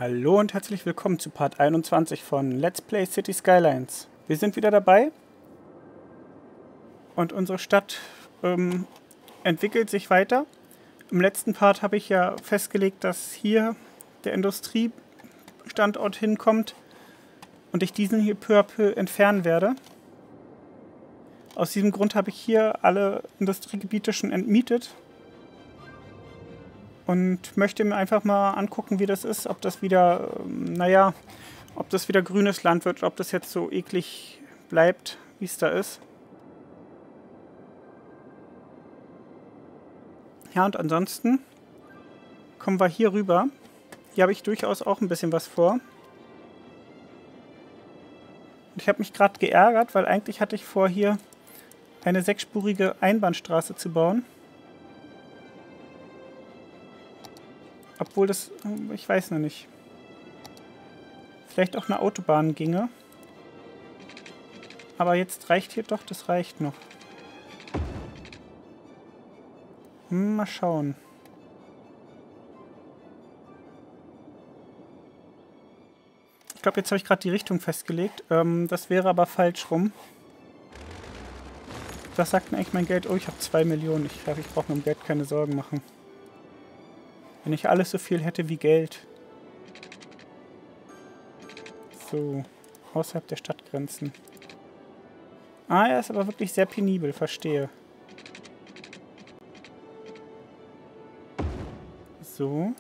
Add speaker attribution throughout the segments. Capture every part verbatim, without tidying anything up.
Speaker 1: Hallo und herzlich willkommen zu Part einundzwanzig von Let's Play City Skylines. Wir sind wieder dabei und unsere Stadt ähm, entwickelt sich weiter. Im letzten Part habe ich ja festgelegt, dass hier der Industriestandort hinkommt und ich diesen hier peu à peu entfernen werde. Aus diesem Grund habe ich hier alle Industriegebiete schon entmietet. Und möchte mir einfach mal angucken, wie das ist, ob das wieder, ähm, naja, ob das wieder grünes Land wird, ob das jetzt so eklig bleibt, wie es da ist. Ja, und ansonsten kommen wir hier rüber. Hier habe ich durchaus auch ein bisschen was vor. Und ich habe mich gerade geärgert, weil eigentlich hatte ich vor, hier eine sechsspurige Einbahnstraße zu bauen. Obwohl das, ich weiß noch nicht, vielleicht auch eine Autobahn ginge. Aber jetzt reicht hier doch, das reicht noch. Hm, mal schauen. Ich glaube, jetzt habe ich gerade die Richtung festgelegt. Ähm, das wäre aber falsch rum. Was sagt denn eigentlich mein Geld? Oh, ich habe zwei Millionen. Ich glaube, ich brauche mir um Geld keine Sorgen machen. Wenn ich alles so viel hätte wie Geld. So, außerhalb der Stadtgrenzen. Ah, er ist aber wirklich sehr penibel, verstehe. So.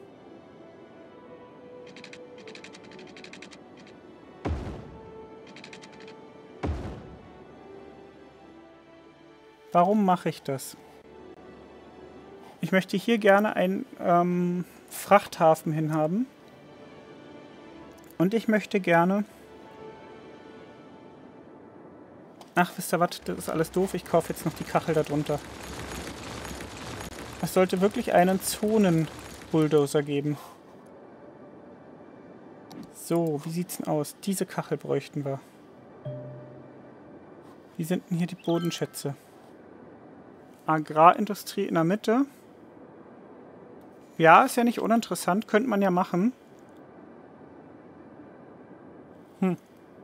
Speaker 1: Warum mache ich das? Ich möchte hier gerne einen ähm, Frachthafen hinhaben. Und ich möchte gerne... Ach, wisst ihr was? Das ist alles doof. Ich kaufe jetzt noch die Kachel darunter. Es sollte wirklich einen Zonenbulldozer geben. So, wie sieht's denn aus? Diese Kachel bräuchten wir. Wie sind denn hier die Bodenschätze? Agrarindustrie in der Mitte. Ja, ist ja nicht uninteressant. Könnte man ja machen. Hm.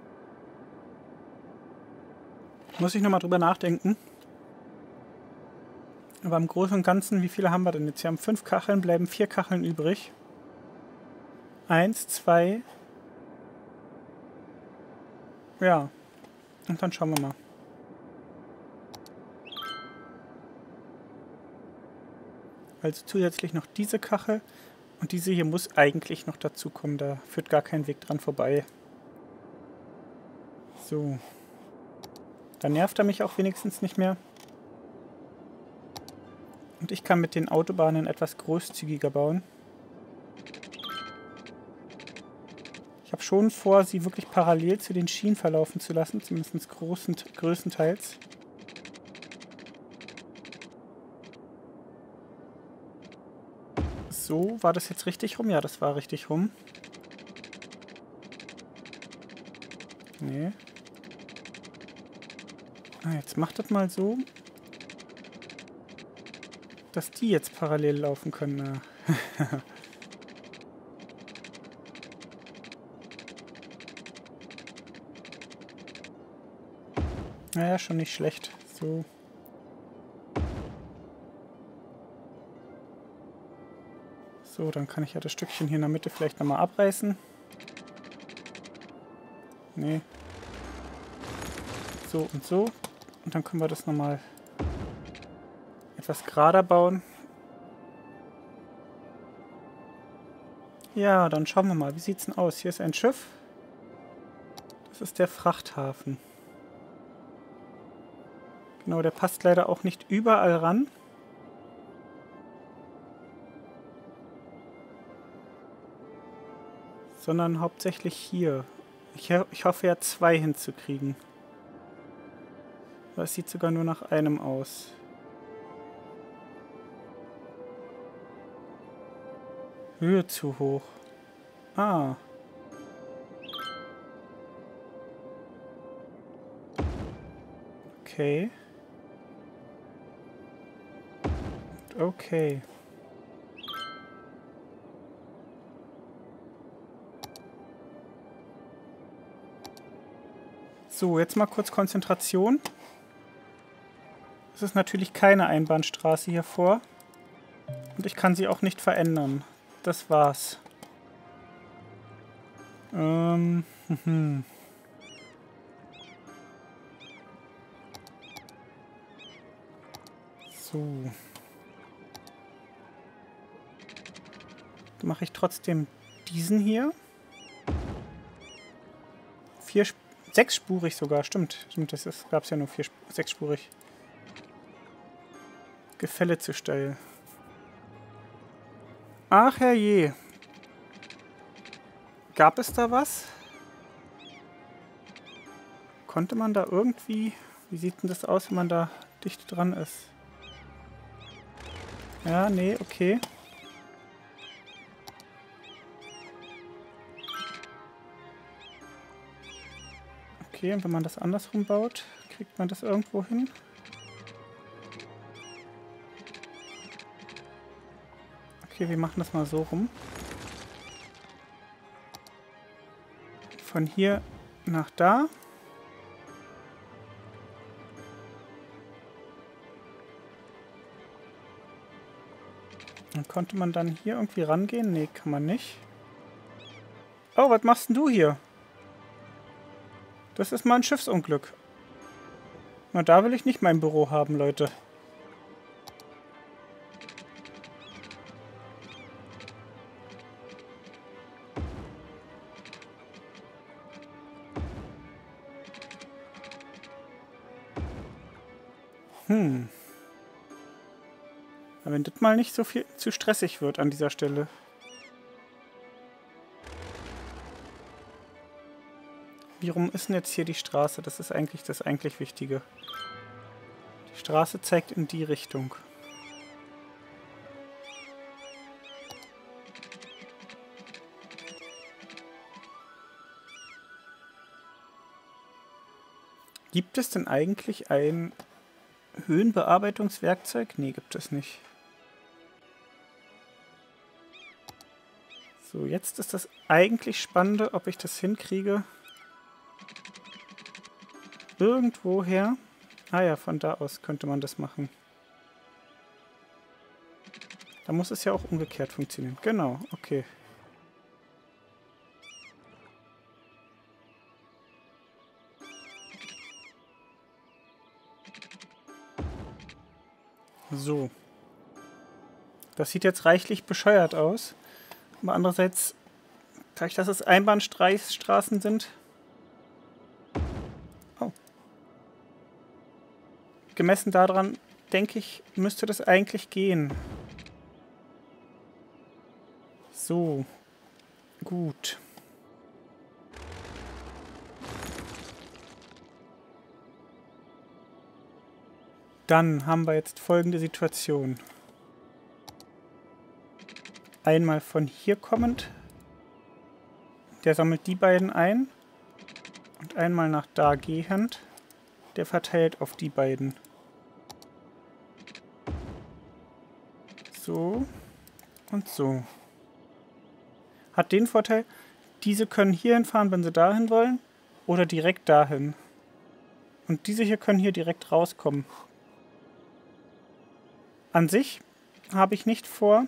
Speaker 1: Muss ich nochmal drüber nachdenken. Aber im Großen und Ganzen, wie viele haben wir denn jetzt? Wir haben fünf Kacheln, bleiben vier Kacheln übrig. Eins, zwei. Ja. Und dann schauen wir mal. Also zusätzlich noch diese Kachel. Und diese hier muss eigentlich noch dazu kommen. Da führt gar kein Weg dran vorbei. So. Dann nervt er mich auch wenigstens nicht mehr. Und ich kann mit den Autobahnen etwas großzügiger bauen. Ich habe schon vor, sie wirklich parallel zu den Schienen verlaufen zu lassen. Zumindest großen, größtenteils. So, war das jetzt richtig rum? Ja, das war richtig rum. Nee. Ah, jetzt macht das mal so, dass die jetzt parallel laufen können. Naja, schon nicht schlecht. So. So, dann kann ich ja das Stückchen hier in der Mitte vielleicht nochmal abreißen. Nee. So und so. Und dann können wir das nochmal etwas gerader bauen. Ja, dann schauen wir mal. Wie sieht es denn aus? Hier ist ein Schiff. Das ist der Frachthafen. Genau, der passt leider auch nicht überall ran. Sondern hauptsächlich hier. Ich, ich hoffe ja zwei hinzukriegen. Das sieht sogar nur nach einem aus. Höhe zu hoch. Ah. Okay. Okay. So, jetzt mal kurz Konzentration. Es ist natürlich keine Einbahnstraße hier vor. Und ich kann sie auch nicht verändern. Das war's. Ähm, hm. So. Dann mache ich trotzdem diesen hier. Vier, sechsspurig sogar, stimmt. Stimmt, das gab es ja nur vier, sechsspurig. Gefälle zu steil. Ach herrje. Gab es da was? Konnte man da irgendwie... Wie sieht denn das aus, wenn man da dicht dran ist? Ja, nee, okay. Okay, und wenn man das andersrum baut, kriegt man das irgendwo hin? Okay, wir machen das mal so rum. Von hier nach da. Und konnte man dann hier irgendwie rangehen? Nee, kann man nicht. Oh, was machst denn du hier? Das ist mal ein Schiffsunglück. Na, da will ich nicht mein Büro haben, Leute. Hm. Aber wenn das mal nicht so viel zu stressig wird an dieser Stelle. Wie rum ist denn jetzt hier die Straße? Das ist eigentlich das eigentlich Wichtige. Die Straße zeigt in die Richtung. Gibt es denn eigentlich ein Höhenbearbeitungswerkzeug? Nee, gibt es nicht. So, jetzt ist das eigentlich Spannende, ob ich das hinkriege. Irgendwoher. Ah ja, von da aus könnte man das machen. Da muss es ja auch umgekehrt funktionieren. Genau, okay. So. Das sieht jetzt reichlich bescheuert aus. Aber andererseits, dadurch, dass es Einbahnstraßen sind... Oh. Gemessen daran, denke ich, müsste das eigentlich gehen. So. Gut. Dann haben wir jetzt folgende Situation. Einmal von hier kommend. Der sammelt die beiden ein. Und einmal nach da gehend. Der verteilt auf die beiden. So. Und so. Hat den Vorteil, diese können hierhin fahren, wenn sie dahin wollen. Oder direkt dahin. Und diese hier können hier direkt rauskommen. An sich habe ich nicht vor,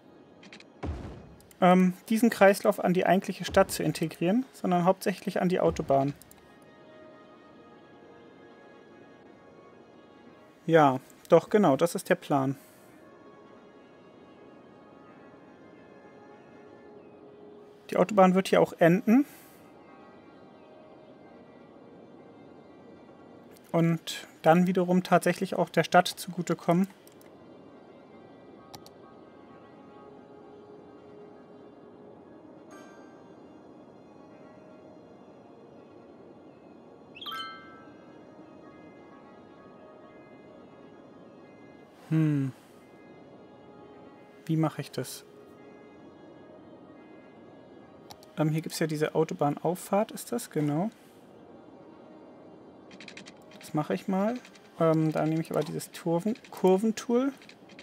Speaker 1: ähm, diesen Kreislauf an die eigentliche Stadt zu integrieren, sondern hauptsächlich an die Autobahn. Ja, doch genau, das ist der Plan. Die Autobahn wird hier auch enden. Und dann wiederum tatsächlich auch der Stadt zugutekommen. Hm. Wie mache ich das? Ähm, hier gibt es ja diese Autobahnauffahrt, ist das? Genau. Das mache ich mal. Ähm, da nehme ich aber dieses Kurven Kurventool.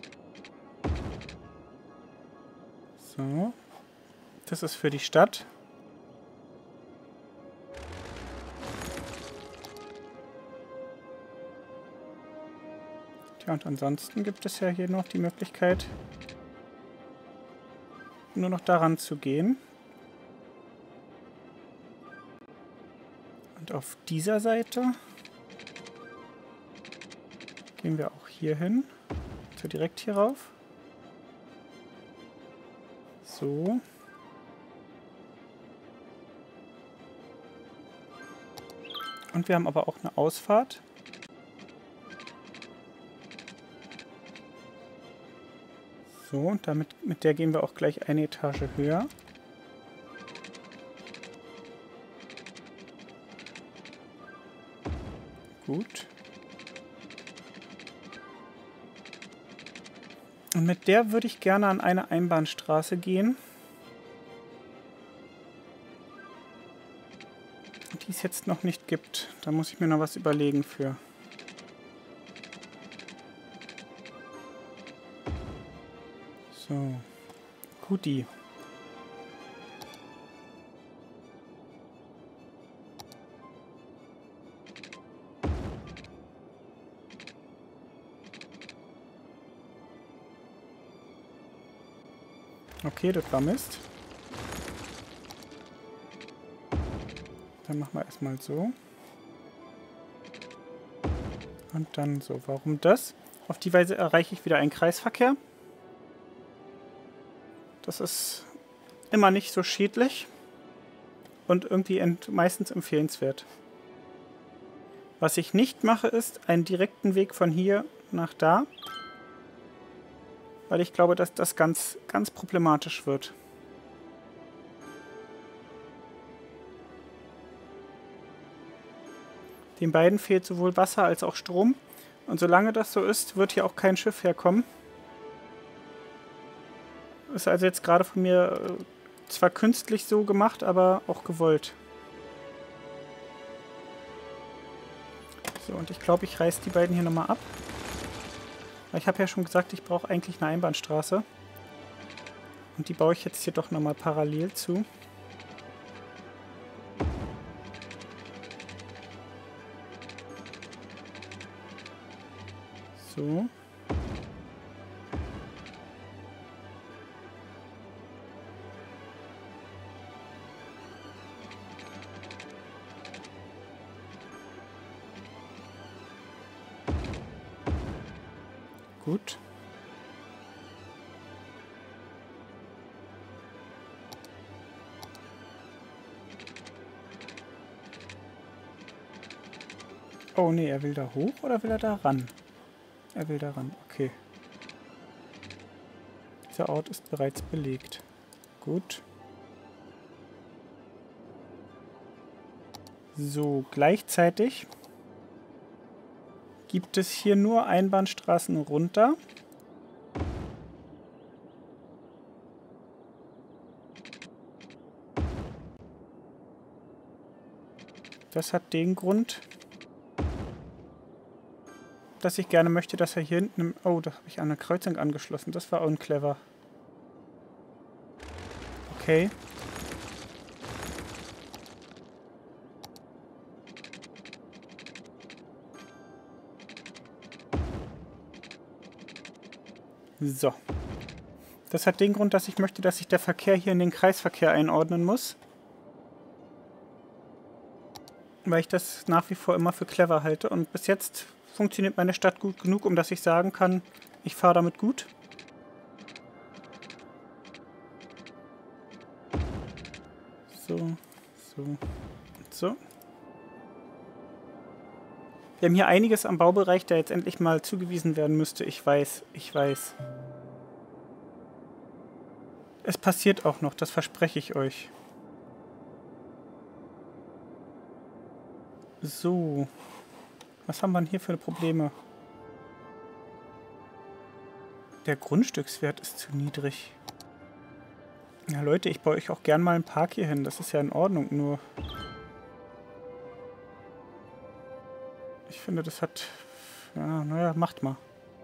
Speaker 1: So. Das ist für die Stadt. Ja, und ansonsten gibt es ja hier noch die Möglichkeit, nur noch daran zu gehen. Und auf dieser Seite gehen wir auch hier hin. So direkt hier rauf. So. Und wir haben aber auch eine Ausfahrt. So, und damit, mit der gehen wir auch gleich eine Etage höher. Gut. Und mit der würde ich gerne an eine Einbahnstraße gehen. Die es jetzt noch nicht gibt. Da muss ich mir noch was überlegen für. So. Guti. Okay, das war Mist. Dann machen wir erstmal so. Und dann so. Warum das? Auf die Weise erreiche ich wieder einen Kreisverkehr. Das ist immer nicht so schädlich. Und irgendwie ent- meistens empfehlenswert. Was ich nicht mache, ist einen direkten Weg von hier nach da. Weil ich glaube, dass das ganz, ganz problematisch wird. Den beiden fehlt sowohl Wasser als auch Strom. Und solange das so ist, wird hier auch kein Schiff herkommen. Ist also jetzt gerade von mir äh, zwar künstlich so gemacht, aber auch gewollt. So, und ich glaube, ich reiße die beiden hier nochmal ab. Ich habe ja schon gesagt, ich brauche eigentlich eine Einbahnstraße. Und die baue ich jetzt hier doch nochmal parallel zu. So. Gut. Oh nee, er will da hoch oder will er da ran? Er will da ran, okay. Dieser Ort ist bereits belegt. Gut. So, gleichzeitig gibt es hier nur Einbahnstraßen runter. Das hat den Grund, dass ich gerne möchte, dass er hier hinten... Oh, da habe ich an eine Kreuzung angeschlossen. Das war unclever. Okay. So. Das hat den Grund, dass ich möchte, dass sich der Verkehr hier in den Kreisverkehr einordnen muss. Weil ich das nach wie vor immer für clever halte. Und bis jetzt funktioniert meine Stadt gut genug, um dass ich sagen kann, ich fahre damit gut. So, so und so. Wir haben hier einiges am Baubereich, der jetzt endlich mal zugewiesen werden müsste. Ich weiß, ich weiß. Es passiert auch noch, das verspreche ich euch. So. Was haben wir denn hier für Probleme? Der Grundstückswert ist zu niedrig. Ja, Leute, ich baue euch auch gern mal einen Park hier hin. Das ist ja in Ordnung, nur... Ich finde, das hat... Ja, naja, macht mal.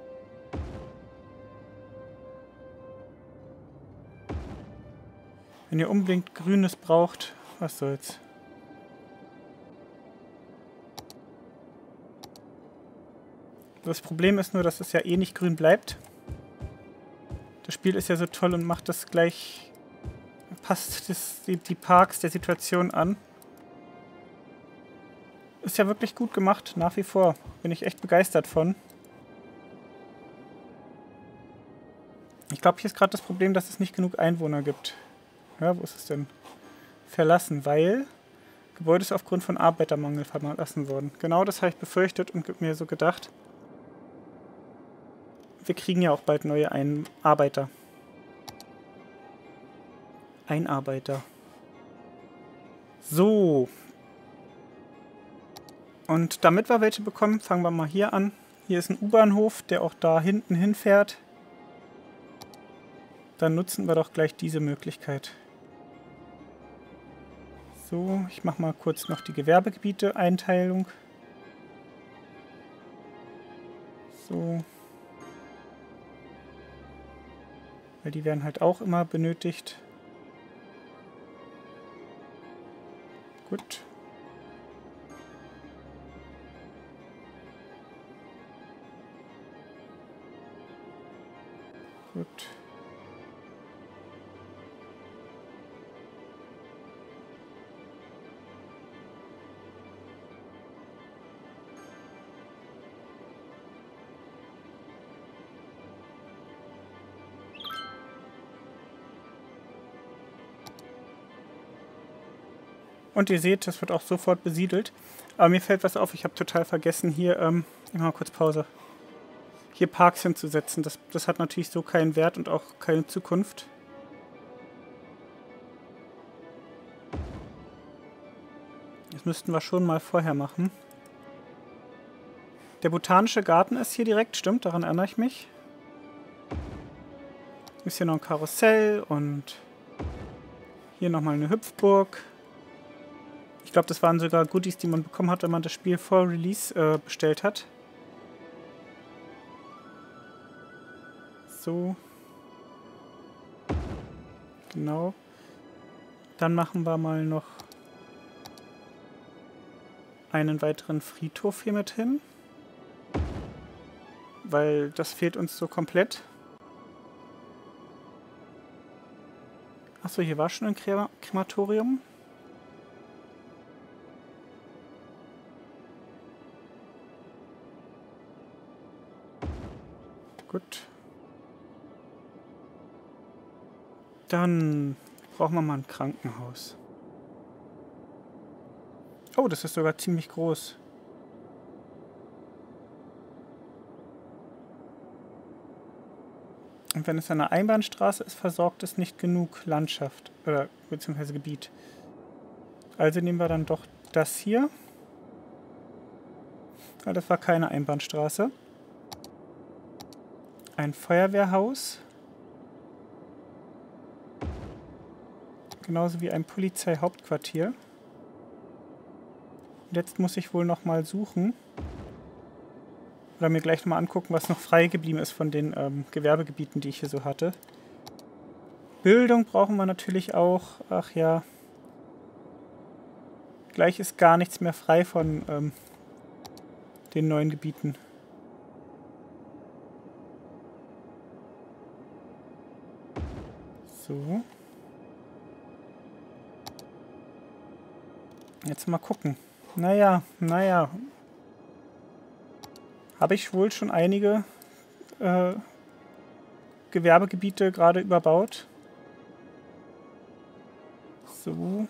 Speaker 1: Wenn ihr unbedingt Grünes braucht, was soll's. Das Problem ist nur, dass es ja eh nicht grün bleibt. Das Spiel ist ja so toll und macht das gleich, passt das, die, die Parks der Situation an. Ist ja wirklich gut gemacht, nach wie vor. Bin ich echt begeistert von. Ich glaube, hier ist gerade das Problem, dass es nicht genug Einwohner gibt. Ja, wo ist es denn? Verlassen, weil Gebäude ist aufgrund von Arbeitermangel verlassen worden. Genau das habe ich befürchtet und mir so gedacht. Wir kriegen ja auch bald neue Ein Arbeiter. Einarbeiter. So. Und damit wir welche bekommen, fangen wir mal hier an. Hier ist ein U-Bahnhof, der auch da hinten hinfährt. Dann nutzen wir doch gleich diese Möglichkeit. So, ich mache mal kurz noch die Gewerbegebiete-Einteilung. So. Weil die werden halt auch immer benötigt. Gut. Gut. Und ihr seht, das wird auch sofort besiedelt. Aber mir fällt was auf, ich habe total vergessen, hier, ähm, ich mache mal kurz Pause, hier Parks hinzusetzen. Das, das hat natürlich so keinen Wert und auch keine Zukunft. Das müssten wir schon mal vorher machen. Der botanische Garten ist hier direkt, stimmt, daran erinnere ich mich. Ist hier noch ein Karussell und hier nochmal eine Hüpfburg. Ich glaube, das waren sogar Goodies, die man bekommen hat, wenn man das Spiel vor Release äh, bestellt hat. So. Genau. Dann machen wir mal noch einen weiteren Friedhof hier mit hin. Weil das fehlt uns so komplett. Achso, hier war schon ein Krem- Krematorium. Gut. Dann brauchen wir mal ein Krankenhaus. Oh, das ist sogar ziemlich groß. Und wenn es eine Einbahnstraße ist, versorgt es nicht genug Landschaft oder beziehungsweise Gebiet. Also nehmen wir dann doch das hier. Ja, das war keine Einbahnstraße. Ein Feuerwehrhaus. Genauso wie ein Polizeihauptquartier. Jetzt muss ich wohl noch mal suchen. Oder mir gleich noch mal angucken, was noch frei geblieben ist von den ähm, Gewerbegebieten, die ich hier so hatte. Bildung brauchen wir natürlich auch. Ach ja. Gleich ist gar nichts mehr frei von ähm, den neuen Gebieten. So. Jetzt mal gucken. Naja, naja. Habe ich wohl schon einige äh, Gewerbegebiete gerade überbaut. So.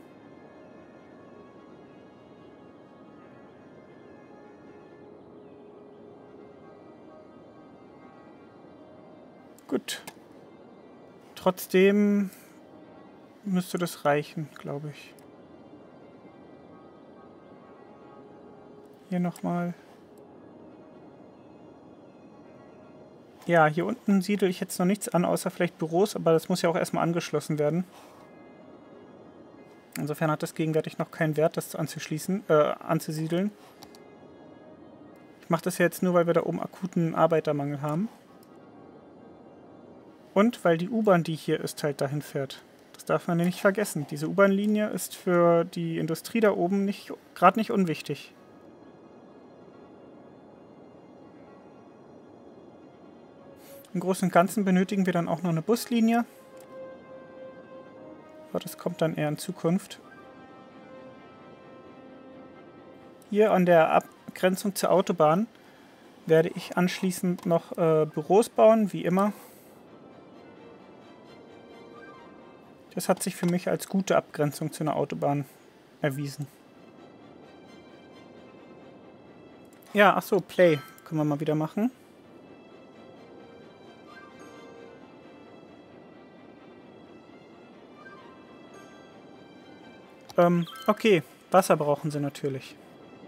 Speaker 1: Gut. Trotzdem müsste das reichen, glaube ich. Hier nochmal. Ja, hier unten siedle ich jetzt noch nichts an, außer vielleicht Büros, aber das muss ja auch erstmal angeschlossen werden. Insofern hat das gegenwärtig noch keinen Wert, das anzuschließen, äh, anzusiedeln. Ich mache das ja jetzt nur, weil wir da oben akuten Arbeitermangel haben. Und weil die U-Bahn, die hier ist, halt dahin fährt. Das darf man ja nicht vergessen. Diese U-Bahn-Linie ist für die Industrie da oben nicht, gerade nicht unwichtig. Im Großen und Ganzen benötigen wir dann auch noch eine Buslinie. Aber das kommt dann eher in Zukunft. Hier an der Abgrenzung zur Autobahn werde ich anschließend noch äh, Büros bauen, wie immer. Das hat sich für mich als gute Abgrenzung zu einer Autobahn erwiesen. Ja, achso, Play können wir mal wieder machen. Ähm, okay, Wasser brauchen sie natürlich.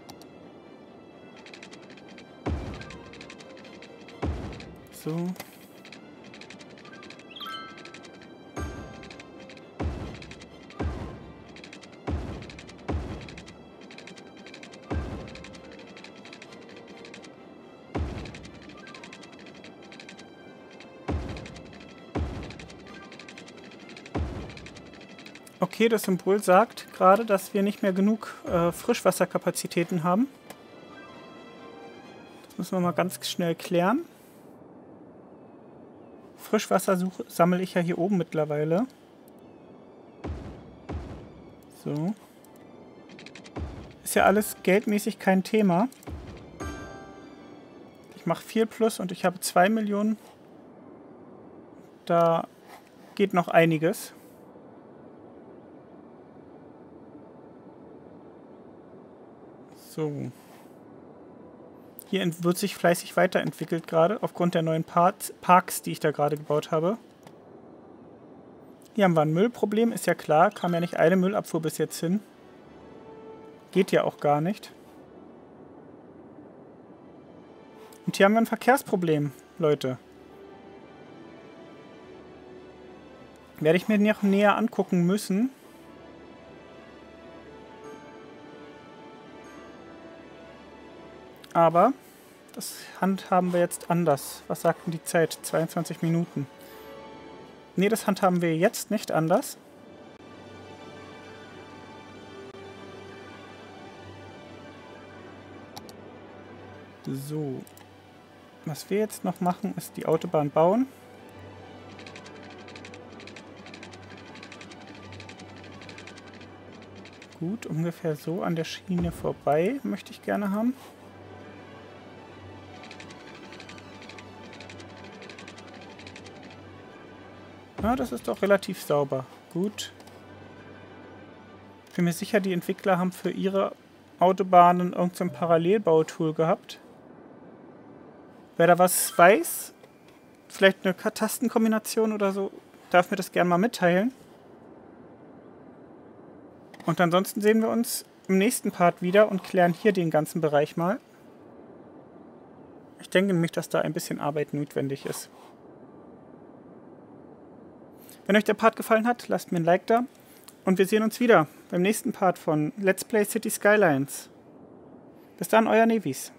Speaker 1: So. Okay, das Symbol sagt gerade, dass wir nicht mehr genug äh, Frischwasserkapazitäten haben. Das müssen wir mal ganz schnell klären. Frischwasser suche, sammle ich ja hier oben mittlerweile. So. Ist ja alles geldmäßig kein Thema. Ich mache vier plus und ich habe zwei Millionen. Da geht noch einiges. So. Hier wird sich fleißig weiterentwickelt gerade, aufgrund der neuen Parts, Parks, die ich da gerade gebaut habe. Hier haben wir ein Müllproblem, ist ja klar, kam ja nicht eine Müllabfuhr bis jetzt hin. Geht ja auch gar nicht. Und hier haben wir ein Verkehrsproblem, Leute. Werde ich mir noch näher angucken müssen. Aber das handhaben wir jetzt anders. Was sagt denn die Zeit? zweiundzwanzig Minuten. Ne, das handhaben wir jetzt nicht anders. So. Was wir jetzt noch machen, ist die Autobahn bauen. Gut, ungefähr so an der Schiene vorbei möchte ich gerne haben. Ja, das ist doch relativ sauber. Gut. Ich bin mir sicher, die Entwickler haben für ihre Autobahnen irgendein Parallelbautool gehabt. Wer da was weiß, vielleicht eine Tastenkombination oder so, darf mir das gerne mal mitteilen. Und ansonsten sehen wir uns im nächsten Part wieder und klären hier den ganzen Bereich mal. Ich denke nämlich, dass da ein bisschen Arbeit notwendig ist. Wenn euch der Part gefallen hat, lasst mir ein Like da. Und wir sehen uns wieder beim nächsten Part von Let's Play City Skylines. Bis dann, euer Nevis.